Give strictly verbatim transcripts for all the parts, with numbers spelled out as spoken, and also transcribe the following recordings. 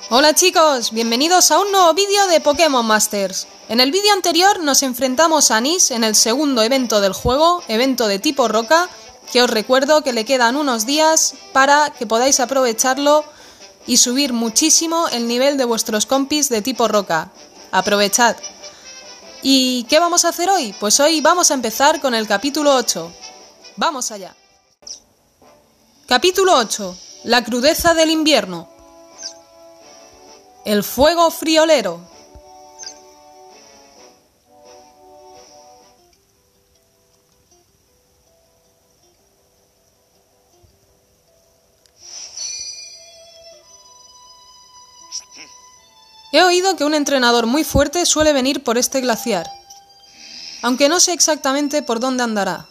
Hola chicos, bienvenidos a un nuevo vídeo de Pokémon Masters. En el vídeo anterior nos enfrentamos a Nis en el segundo evento del juego, evento de tipo roca, que os recuerdo que le quedan unos días para que podáis aprovecharlo y subir muchísimo el nivel de vuestros compis de tipo roca. Aprovechad. ¿Y qué vamos a hacer hoy? Pues hoy vamos a empezar con el capítulo ocho. ¡Vamos allá! Capítulo ocho. La crudeza del invierno. El fuego friolero. He oído que un entrenador muy fuerte suele venir por este glaciar, aunque no sé exactamente por dónde andará.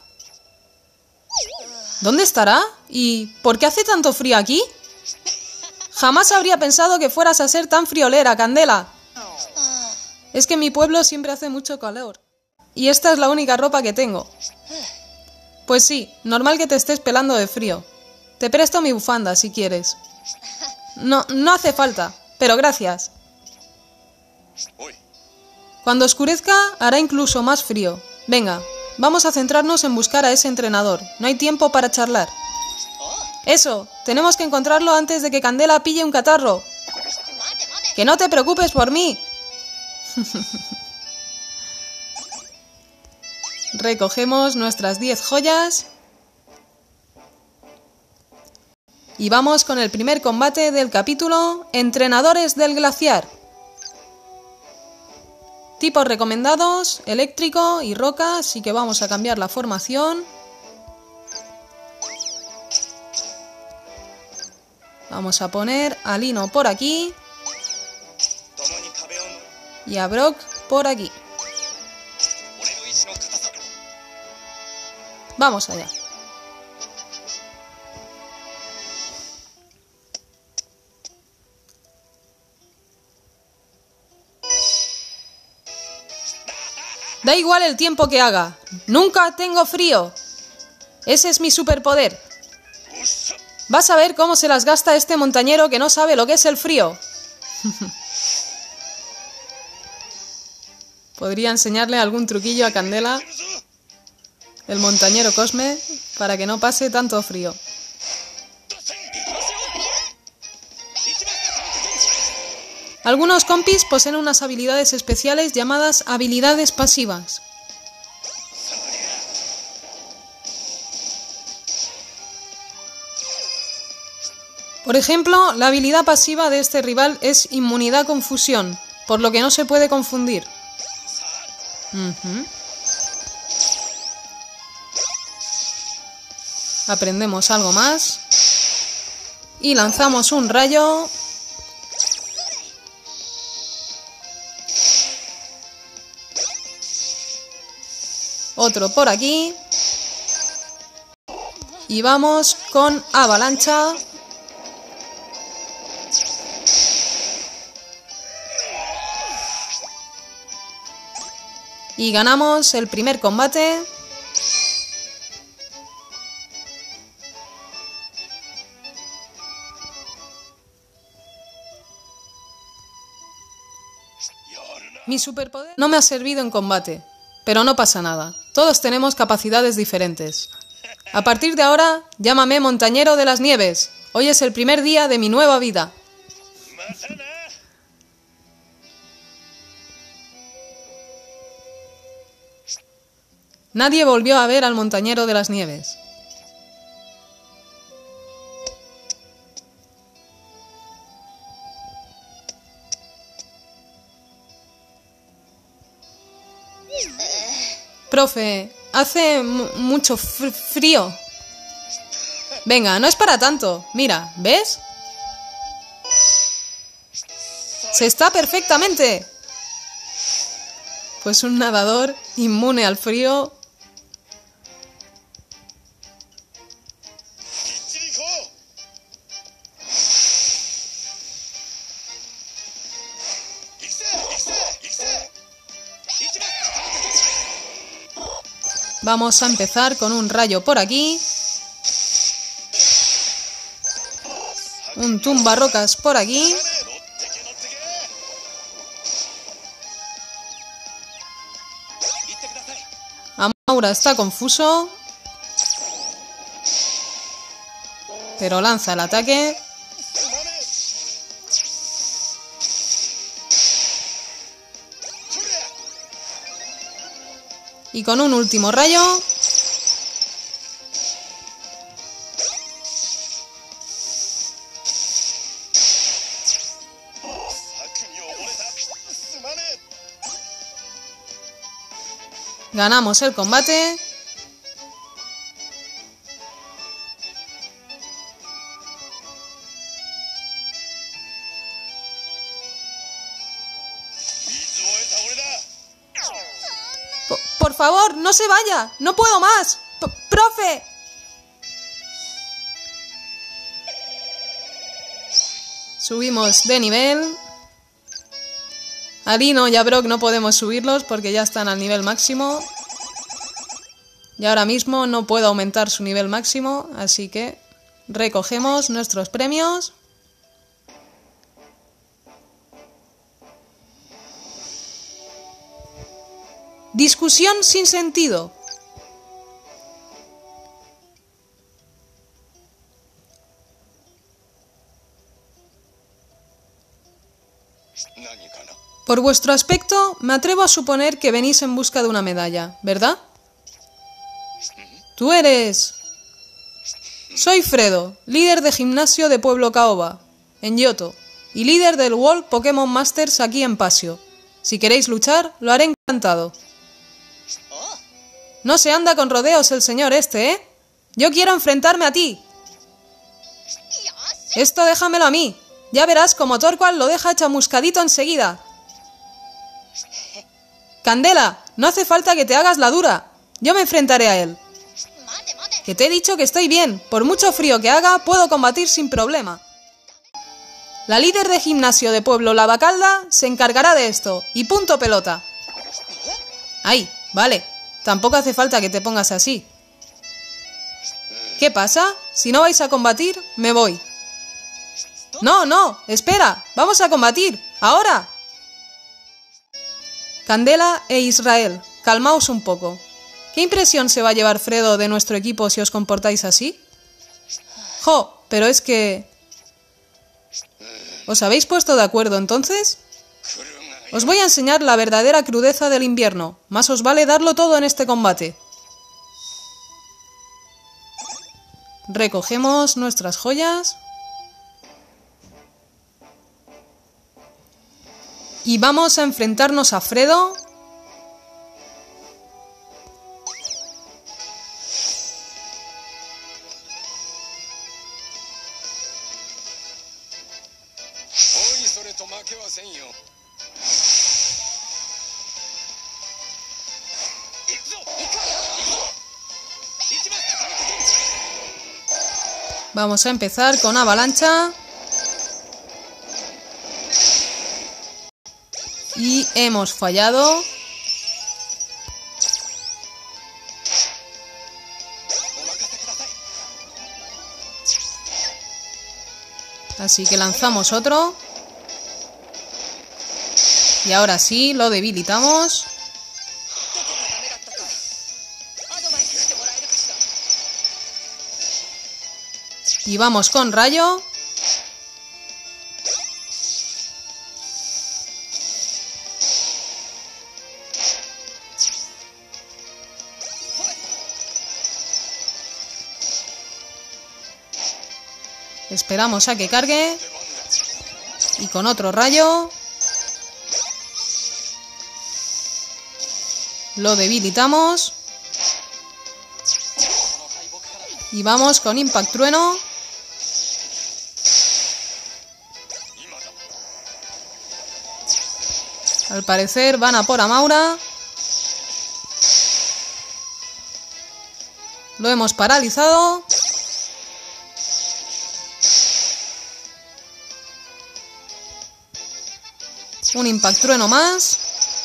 ¿Dónde estará? ¿Y por qué hace tanto frío aquí? Jamás habría pensado que fueras a ser tan friolera, Candela. Es que en mi pueblo siempre hace mucho calor. Y esta es la única ropa que tengo. Pues sí, normal que te estés pelando de frío. Te presto mi bufanda si quieres. No, no hace falta, pero gracias. Cuando oscurezca hará incluso más frío. Venga, vamos a centrarnos en buscar a ese entrenador. No hay tiempo para charlar. Eso, tenemos que encontrarlo antes de que Candela pille un catarro. ¡Que no te preocupes por mí! Recogemos nuestras diez joyas. Y vamos con el primer combate del capítulo Entrenadores del Glaciar. Tipos recomendados, eléctrico y roca, así que vamos a cambiar la formación. Vamos a poner a Lino por aquí y a Brock por aquí. Vamos allá. Da igual el tiempo que haga. Nunca tengo frío. Ese es mi superpoder. Vas a ver cómo se las gasta este montañero que no sabe lo que es el frío. Podría enseñarle algún truquillo a Candela, el montañero Cosme, para que no pase tanto frío. Algunos compis poseen unas habilidades especiales llamadas habilidades pasivas. Por ejemplo, la habilidad pasiva de este rival es inmunidad confusión, por lo que no se puede confundir. Uh-huh. Aprendemos algo más. Y lanzamos un rayo. Otro por aquí. Y vamos con avalancha. Y ganamos el primer combate. Mi superpoder no me ha servido en combate, pero no pasa nada. Todos tenemos capacidades diferentes. A partir de ahora, llámame Montañero de las Nieves. Hoy es el primer día de mi nueva vida. Nadie volvió a ver al Montañero de las Nieves. Profe, hace mucho fr frío. Venga, no es para tanto. Mira, ¿ves? Se está perfectamente. Pues un nadador inmune al frío. Vamos a empezar con un rayo por aquí. Un tumbarrocas por aquí. Amaura está confuso, pero lanza el ataque. Y con un último rayo ganamos el combate. Por, por favor, no se vaya. No puedo más. P- ¡Profe! Subimos de nivel. A Lino y a Brock no podemos subirlos porque ya están al nivel máximo. Y ahora mismo no puedo aumentar su nivel máximo, así que recogemos nuestros premios. Discusión sin sentido. Por vuestro aspecto, me atrevo a suponer que venís en busca de una medalla, ¿verdad? Tú eres... Soy Fredo, líder de gimnasio de Pueblo Caoba, en Yoto, y líder del World Pokémon Masters aquí en Pasio. Si queréis luchar, lo haré encantado. No se anda con rodeos el señor este, ¿eh? Yo quiero enfrentarme a ti. Esto déjamelo a mí. Ya verás como Torqual lo deja chamuscadito enseguida. Candela, no hace falta que te hagas la dura. Yo me enfrentaré a él. Que te he dicho que estoy bien. Por mucho frío que haga, puedo combatir sin problema. La líder de gimnasio de Pueblo Lavacalda se encargará de esto. Y punto pelota. Ay, vale. Tampoco hace falta que te pongas así. ¿Qué pasa? Si no vais a combatir, me voy. No, no, espera. Vamos a combatir. ¡Ahora! Candela e Israel, calmaos un poco. ¿Qué impresión se va a llevar Fredo de nuestro equipo si os comportáis así? Jo, pero es que... ¿Os habéis puesto de acuerdo entonces? Os voy a enseñar la verdadera crudeza del invierno. Más os vale darlo todo en este combate. Recogemos nuestras joyas. Y vamos a enfrentarnos a Fredo. Vamos a empezar con avalancha. Y hemos fallado. Así que lanzamos otro. Y ahora sí, lo debilitamos. Y vamos con rayo. Esperamos a que cargue. Y con otro rayo. Lo debilitamos. Y vamos con Impact Trueno. Al parecer van a por Amaura. Lo hemos paralizado. Un Impact Trueno más.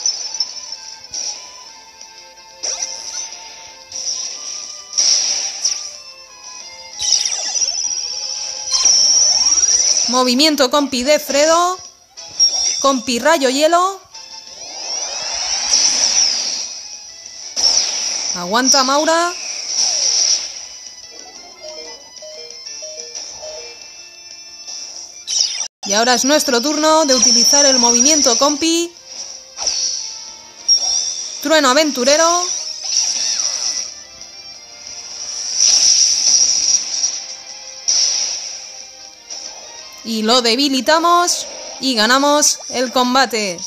Movimiento compi de Fredo. Compi rayo hielo. Aguanta, Maura. Y ahora es nuestro turno de utilizar el movimiento compi. Trueno aventurero. Y lo debilitamos y ganamos el combate.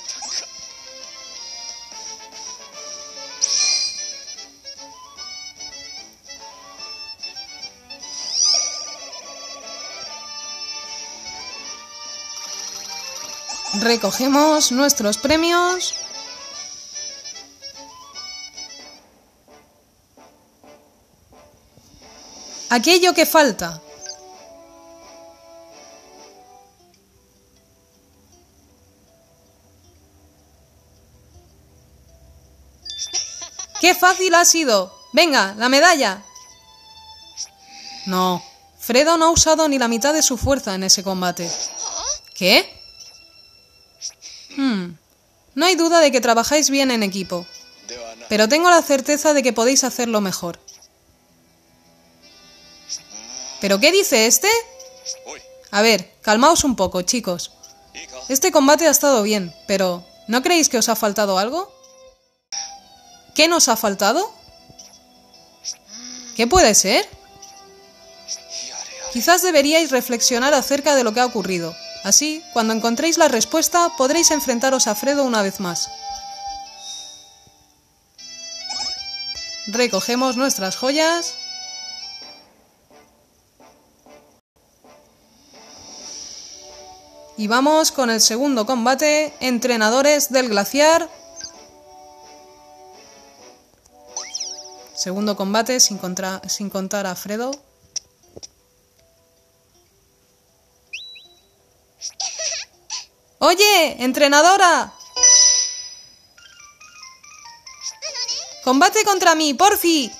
Recogemos nuestros premios. Aquello que falta. ¡Qué fácil ha sido! ¡Venga, la medalla! No, Fredo no ha usado ni la mitad de su fuerza en ese combate. ¿Qué? Hmm. No hay duda de que trabajáis bien en equipo, pero tengo la certeza de que podéis hacerlo mejor. ¿Pero qué dice este? A ver, calmaos un poco, chicos. Este combate ha estado bien, pero ¿no creéis que os ha faltado algo? ¿Qué nos ha faltado? ¿Qué puede ser? Quizás deberíais reflexionar acerca de lo que ha ocurrido. Así, cuando encontréis la respuesta, podréis enfrentaros a Fredo una vez más. Recogemos nuestras joyas. Y vamos con el segundo combate, Entrenadores del Glaciar. Segundo combate sin, contra, sin contar a Fredo. ¡Oye, entrenadora! ¡Combate contra mí, porfi!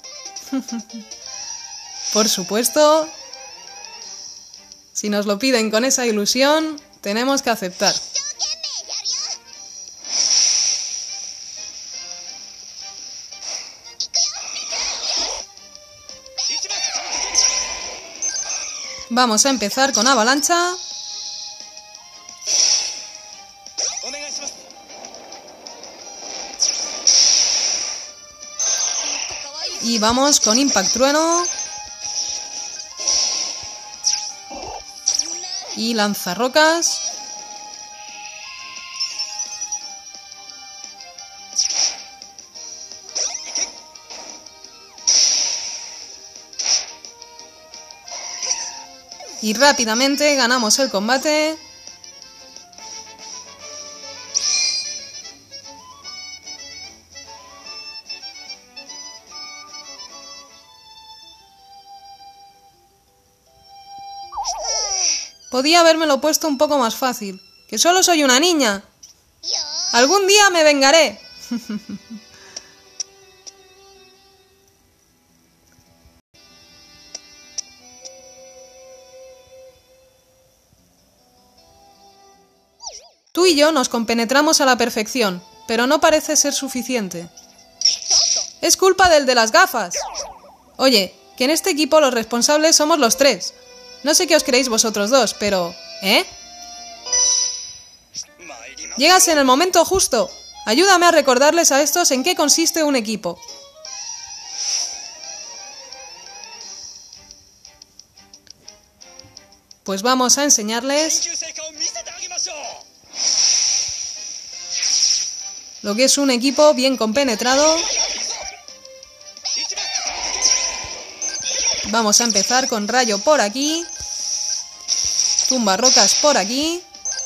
Por supuesto. Si nos lo piden con esa ilusión, tenemos que aceptar. Vamos a empezar con avalancha. Y vamos con Impact Trueno. Y lanzarrocas. Y rápidamente ganamos el combate. Podía habérmelo puesto un poco más fácil. ¡Que solo soy una niña! ¡Algún día me vengaré! Tú y yo nos compenetramos a la perfección, pero no parece ser suficiente. Es culpa del de las gafas. Oye, que en este equipo los responsables somos los tres. No sé qué os creéis vosotros dos, pero... ¿eh? Llegas en el momento justo. Ayúdame a recordarles a estos en qué consiste un equipo. Pues vamos a enseñarles lo que es un equipo bien compenetrado. Vamos a empezar con rayo por aquí. Tumba rocas por aquí.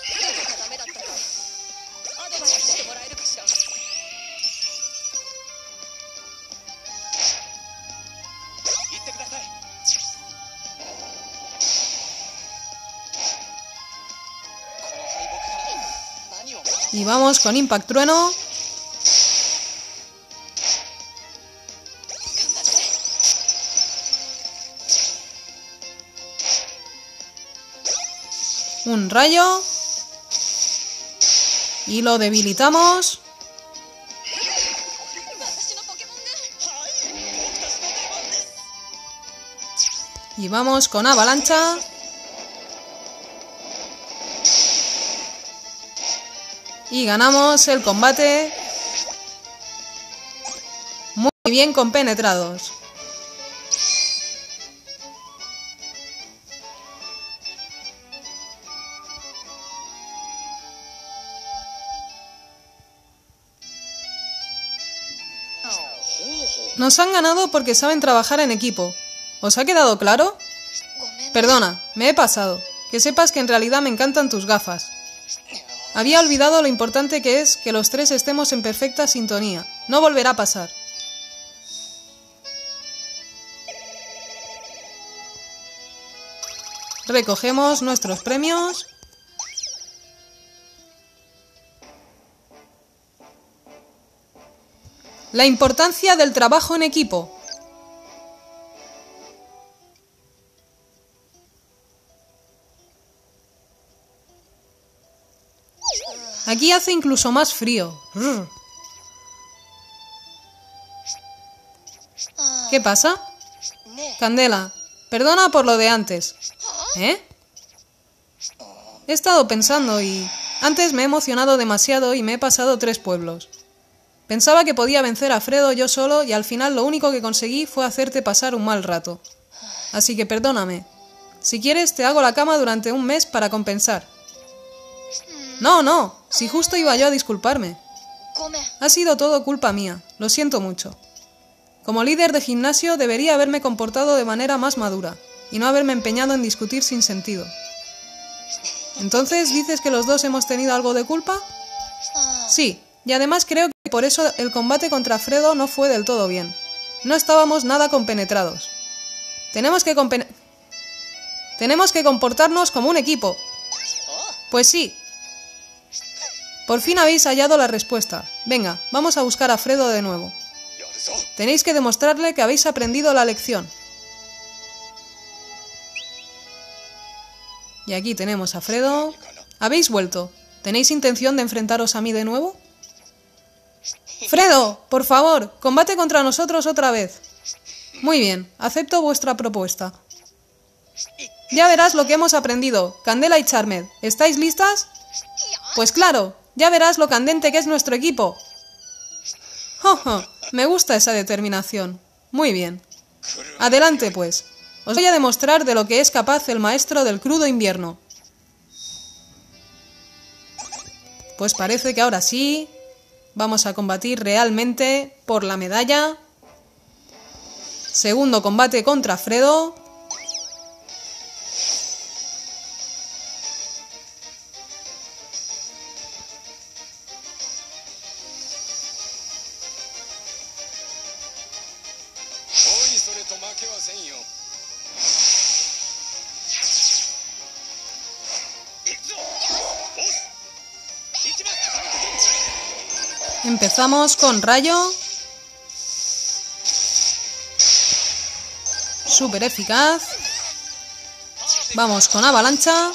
Y vamos con Impact Trueno. Un rayo. Y lo debilitamos. Y vamos con avalancha. Y ganamos el combate. Muy bien compenetrados. Nos han ganado porque saben trabajar en equipo. ¿Os ha quedado claro? Perdona, me he pasado. Que sepas que en realidad me encantan tus gafas. Había olvidado lo importante que es que los tres estemos en perfecta sintonía. No volverá a pasar. Recogemos nuestros premios. La importancia del trabajo en equipo. Aquí hace incluso más frío. ¿Qué pasa? Candela, perdona por lo de antes. ¿Eh? He estado pensando y... Antes me he emocionado demasiado y me he pasado tres pueblos. Pensaba que podía vencer a Fredo yo solo y al final lo único que conseguí fue hacerte pasar un mal rato. Así que perdóname. Si quieres te hago la cama durante un mes para compensar. No, no, si justo iba yo a disculparme. Ha sido todo culpa mía, lo siento mucho. Como líder de gimnasio debería haberme comportado de manera más madura y no haberme empeñado en discutir sin sentido. ¿Entonces dices que los dos hemos tenido algo de culpa? Sí, y además creo que por eso el combate contra Fredo no fue del todo bien. No estábamos nada compenetrados. Tenemos que compen... Tenemos que comportarnos como un equipo. Pues sí. Por fin habéis hallado la respuesta. Venga, vamos a buscar a Fredo de nuevo. Tenéis que demostrarle que habéis aprendido la lección. Y aquí tenemos a Fredo. ¿Habéis vuelto? ¿Tenéis intención de enfrentaros a mí de nuevo? ¡Fredo! ¡Por favor! ¡Combate contra nosotros otra vez! Muy bien, acepto vuestra propuesta. Ya verás lo que hemos aprendido. Candela y Charmed, ¿estáis listas? Pues claro, ya verás lo candente que es nuestro equipo. ¡Jojo! Me gusta esa determinación. Muy bien. Adelante, pues. Os voy a demostrar de lo que es capaz el maestro del crudo invierno. Pues parece que ahora sí... Vamos a combatir realmente por la medalla. Segundo combate contra Fredo. Empezamos con rayo. Súper eficaz. Vamos con avalancha.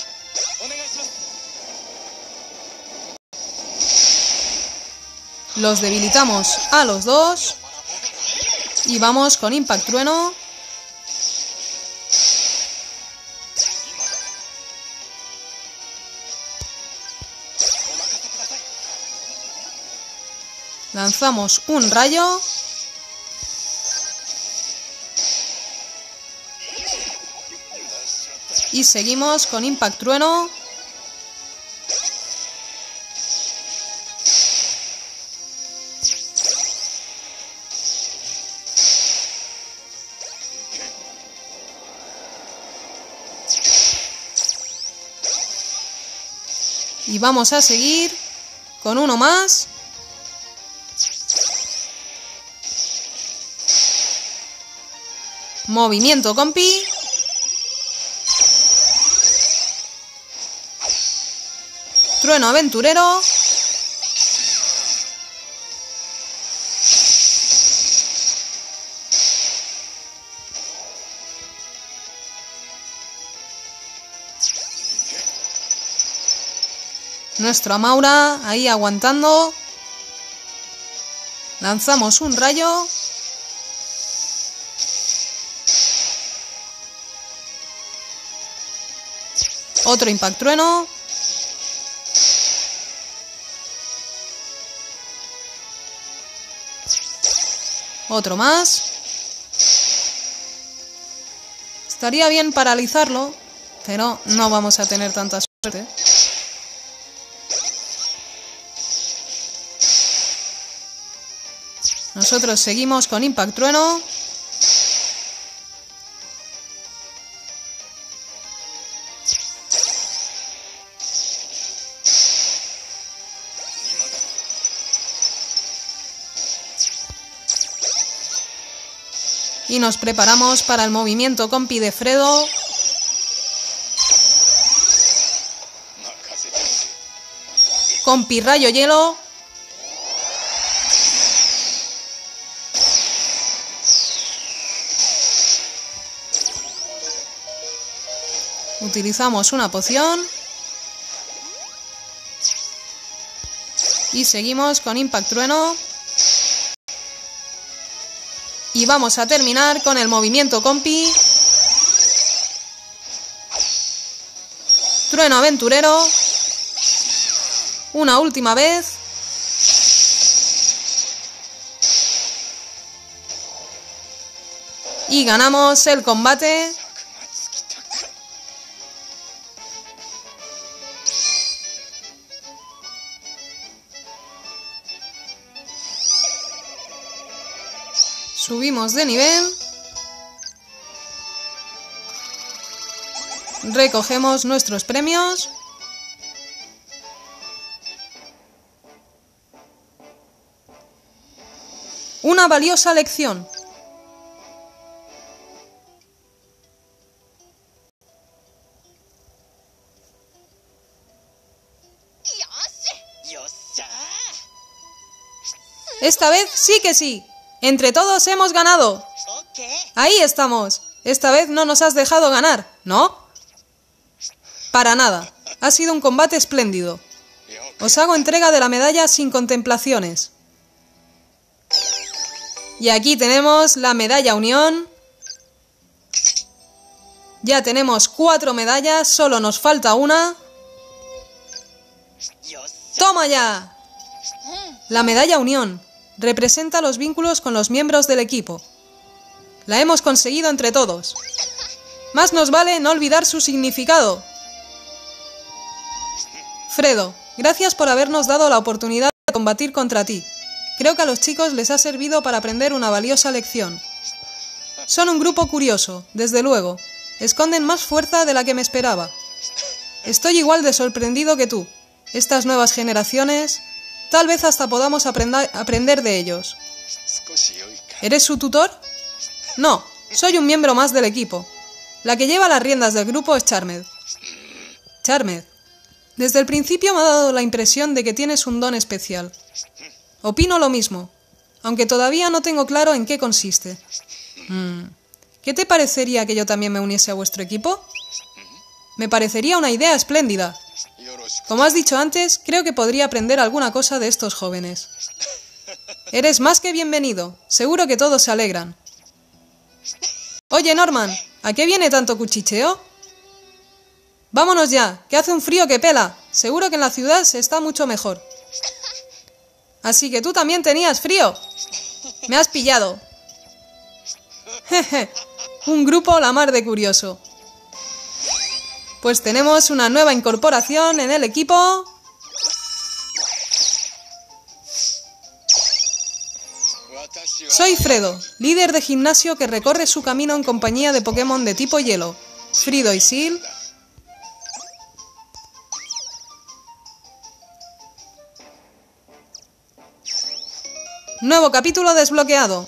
Los debilitamos a los dos. Y vamos con Impact Trueno. Lanzamos un rayo. Y seguimos con Impact Trueno. Y vamos a seguir con uno más. Movimiento compi. Trueno aventurero. Nuestro Amaura ahí aguantando. Lanzamos un rayo. Otro Impact Trueno. Otro más. Estaría bien paralizarlo, pero no vamos a tener tanta suerte. Nosotros seguimos con Impact Trueno. Y nos preparamos para el movimiento compi de Fredo. Compi Rayo Hielo. Utilizamos una poción. Y seguimos con Impact Trueno. Y vamos a terminar con el movimiento compi. Trueno aventurero. Una última vez. Y ganamos el combate. Subimos de nivel. Recogemos nuestros premios. Una valiosa lección. Esta vez sí que sí. Entre todos hemos ganado. Ahí estamos. Esta vez no nos has dejado ganar, ¿no? Para nada. Ha sido un combate espléndido. Os hago entrega de la medalla sin contemplaciones. Y aquí tenemos la medalla Unión. Ya tenemos cuatro medallas, solo nos falta una. ¡Toma ya! La medalla Unión representa los vínculos con los miembros del equipo. La hemos conseguido entre todos. Más nos vale no olvidar su significado. Fredo, gracias por habernos dado la oportunidad de combatir contra ti. Creo que a los chicos les ha servido para aprender una valiosa lección. Son un grupo curioso, desde luego. Esconden más fuerza de la que me esperaba. Estoy igual de sorprendido que tú. Estas nuevas generaciones... Tal vez hasta podamos aprender, aprender de ellos. ¿Eres su tutor? No, soy un miembro más del equipo. La que lleva las riendas del grupo es Charmed. Charmed, desde el principio me ha dado la impresión de que tienes un don especial. Opino lo mismo, aunque todavía no tengo claro en qué consiste. Hmm. ¿Qué te parecería que yo también me uniese a vuestro equipo? Me parecería una idea espléndida. Como has dicho antes, creo que podría aprender alguna cosa de estos jóvenes. Eres más que bienvenido. Seguro que todos se alegran. Oye, Norman, ¿a qué viene tanto cuchicheo? Vámonos ya, que hace un frío que pela. Seguro que en la ciudad se está mucho mejor. Así que tú también tenías frío. Me has pillado. Jeje, un grupo la mar de curioso. Pues tenemos una nueva incorporación en el equipo. Soy Fredo, líder de gimnasio que recorre su camino en compañía de Pokémon de tipo hielo. Frido y Sil. Nuevo capítulo desbloqueado.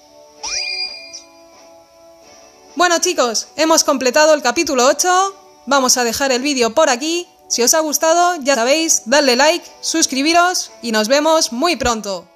Bueno chicos, hemos completado el capítulo ocho. Vamos a dejar el vídeo por aquí. Si os ha gustado, ya sabéis, dadle like, suscribiros y nos vemos muy pronto.